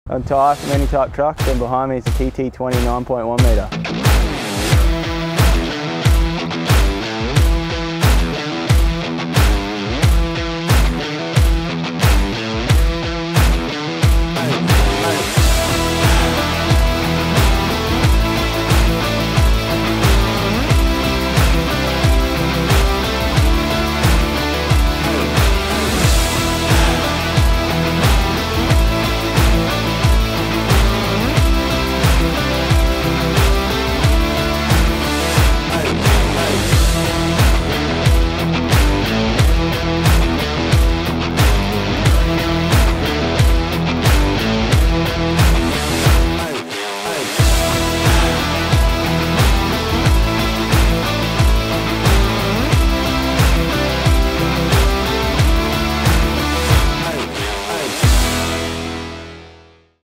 On tyre from any type trucks, and behind me is a TT20 9.1 metre.